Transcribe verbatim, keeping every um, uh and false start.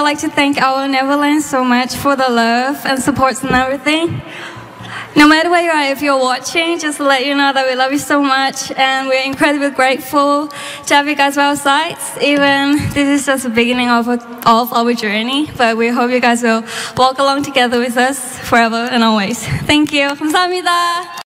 like to thank our Neverland so much for the love and support and everything. No matter where you are, if you're watching, just to let you know that we love you so much and we're incredibly grateful to have you guys by our sides. Even this is just the beginning of, a, of our journey, but we hope you guys will walk along together with us forever and always. Thank you. 감사합니다.